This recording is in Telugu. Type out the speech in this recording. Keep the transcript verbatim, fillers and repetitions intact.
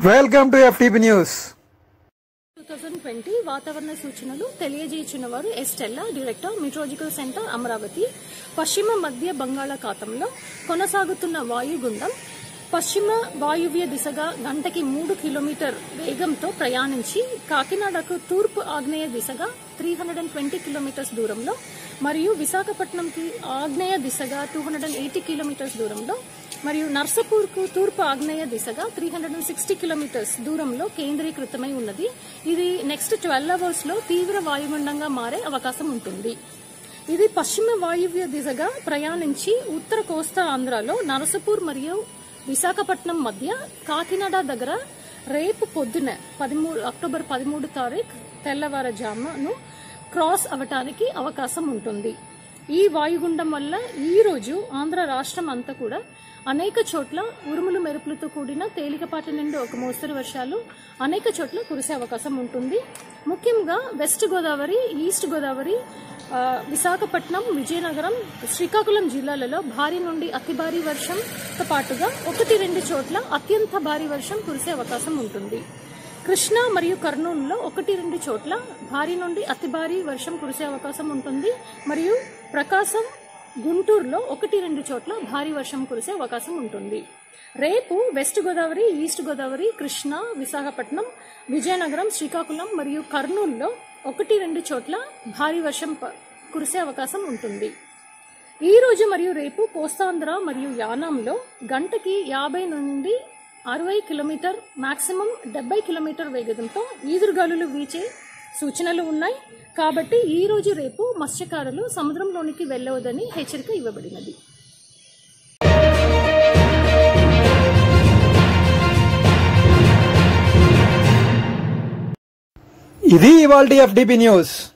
Welcome to FTP news. Twenty twenty వాతావరణ సూచనలు తెలియజేయుచున్న వారు Estella, director meteorological centre, Amaravati. పశ్చిమ మధ్య బంగాళాఖాతంలో కొనసాగుతున్న వాయుగుండం పశ్చిమ వాయువ్య దిశగా గంటకి మూడు కిలోమీటర్ వేగంతో ప్రయాణించి కాకినాడకు తూర్పు ఆగ్నేయ దిశగా three hundred and twenty kilometres దూరంలో మరియు విశాఖపట్నంకి ఆగ్నేయ దిశగా two hundred and eighty kilometres దూరంలో మరియు నర్సపూర్కు తూర్పు ఆగ్నేయ దిశగా three hundred and sixty kilometres దూరంలో కేంద్రీకృతమై ఉన్నది. ఇది నెక్స్ట్ ట్వెల్వ్ అవర్స్ లో తీవ్ర వాయుగుండంగా మారే అవకాశం ఉంటుంది. ఇది పశ్చిమ వాయువ్య దిశగా ప్రయాణించి ఉత్తర కోస్తా ఆంధ్రాలో నరసపూర్ మరియు విశాఖపట్నం మధ్య కాకినాడ దగ్గర రేపు పొద్దున పదమూడు అక్టోబర్ పదమూడు తారీఖు తెల్లవారుజామును క్రాస్ అవటానికి అవకాశం ఉంటుంది. ఈ వాయుగుండం వల్ల ఈ రోజు ఆంధ్ర రాష్ట్రం అంతా కూడా అనేక చోట్ల ఉరుములు మెరుపులతో కూడిన తేలికపాటి నుండి ఒక మోస్తరు వర్షాలు అనేక చోట్ల కురిసే అవకాశం ఉంటుంది. ముఖ్యంగా వెస్ట్ గోదావరి, ఈస్ట్ గోదావరి, విశాఖపట్నం, విజయనగరం, శ్రీకాకుళం జిల్లాలలో భారీ నుండి అతి భారీ వర్షంతో పాటుగా ఒకటి రెండు చోట్ల అత్యంత భారీ వర్షం కురిసే అవకాశం ఉంటుంది. కృష్ణా మరియు కర్నూలులో ఒకటి రెండు చోట్ల భారీ నుండి అతి భారీ వర్షం కురిసే అవకాశం ఉంటుంది. మరియు ప్రకాశం, గుంటూరులో ఒకటి రెండు చోట్ల భారీ వర్షం కురిసే అవకాశం ఉంటుంది. రేపు వెస్ట్ గోదావరి, ఈస్ట్ గోదావరి, కృష్ణా, విశాఖపట్నం, విజయనగరం, శ్రీకాకుళం మరియు కర్నూలులో ఒకటి రెండు చోట్ల భారీ వర్షం కురిసే అవకాశం ఉంటుంది. ఈ రోజు మరియు రేపు కోస్తాంధ్ర మరియు యానాంలో గంటకి యాభై నుండి అరవై కిలోమీటర్ మాక్సిమం డెబ్బై కిలోమీటర్ వేగంతో ఈదురుగాలులు వీచే సూచనలు ఉన్నాయి. కాబట్టి ఈ రోజు రేపు మత్స్యకారులు సముద్రంలోనికి వెళ్లవద్దని హెచ్చరిక ఇవ్వబడినది. ఇది ఇవాల్టి ఎఫ్టీపీ న్యూస్.